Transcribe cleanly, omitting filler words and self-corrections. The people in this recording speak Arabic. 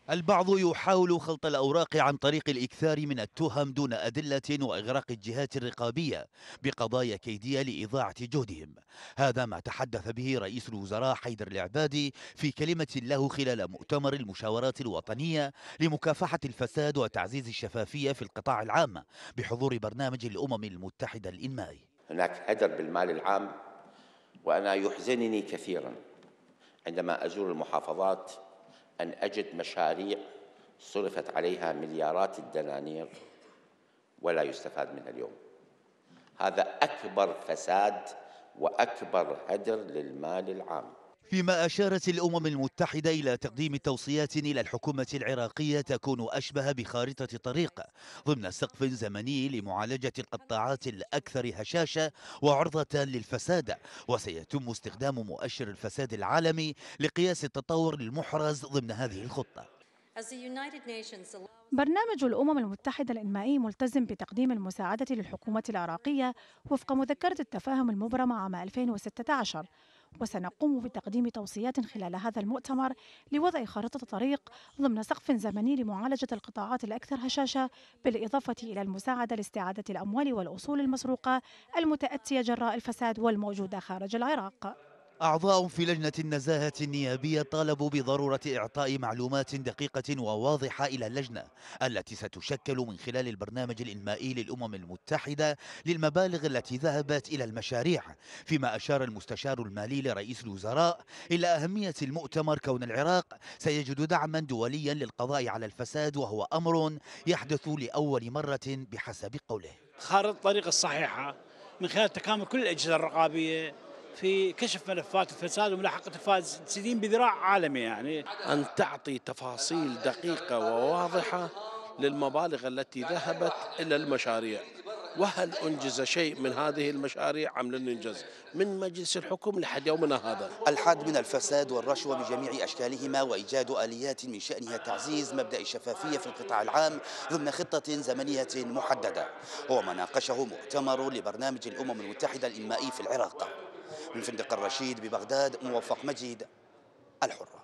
البعض يحاول خلط الأوراق عن طريق الإكثار من التهم دون أدلة وإغراق الجهات الرقابية بقضايا كيدية لإضاعة جهدهم. هذا ما تحدث به رئيس الوزراء حيدر العبادي في كلمة له خلال مؤتمر المشاورات الوطنية لمكافحة الفساد وتعزيز الشفافية في القطاع العام بحضور برنامج الأمم المتحدة الإنمائي. هناك هدر بالمال العام، وأنا يحزنني كثيرا عندما أزور المحافظات أن أجد مشاريع صرفت عليها مليارات الدنانير ولا يستفاد منها اليوم. هذا أكبر فساد وأكبر هدر للمال العام. فيما أشارت الأمم المتحدة إلى تقديم توصيات إلى الحكومة العراقية تكون أشبه بخارطة طريق ضمن سقف زمني لمعالجة القطاعات الأكثر هشاشة وعرضة للفساد، وسيتم استخدام مؤشر الفساد العالمي لقياس التطور المحرز ضمن هذه الخطة. برنامج الأمم المتحدة الإنمائي ملتزم بتقديم المساعدة للحكومة العراقية وفق مذكرة التفاهم المبرمة عام 2016، وسنقوم بتقديم توصيات خلال هذا المؤتمر لوضع خارطة طريق ضمن سقف زمني لمعالجة القطاعات الأكثر هشاشة، بالإضافة إلى المساعدة لاستعادة الأموال والأصول المسروقة المتأتية جراء الفساد والموجودة خارج العراق. أعضاء في لجنة النزاهة النيابية طالبوا بضرورة إعطاء معلومات دقيقة وواضحة إلى اللجنة التي ستشكل من خلال البرنامج الإنمائي للأمم المتحدة للمبالغ التي ذهبت إلى المشاريع. فيما أشار المستشار المالي لرئيس الوزراء إلى أهمية المؤتمر كون العراق سيجد دعما دوليا للقضاء على الفساد، وهو أمر يحدث لأول مرة بحسب قوله. خارطة الطريق الصحيحة من خلال تكامل كل الأجهزة الرقابية في كشف ملفات الفساد وملاحقة الفاسدين بذراع عالمي، يعني أن تعطي تفاصيل دقيقة وواضحة للمبالغ التي ذهبت إلى المشاريع، وهل أنجز شيء من هذه المشاريع أم لم ينجز، من مجلس الحكم لحد يومنا هذا. الحد من الفساد والرشوة بجميع أشكالهما وإيجاد آليات من شأنها تعزيز مبدأ الشفافية في القطاع العام ضمن خطة زمنية محددة، هو ما ناقشه مؤتمر لبرنامج الأمم المتحدة الإنمائي في العراق. من فندق الرشيد ببغداد، موفق مجيد، الحرة.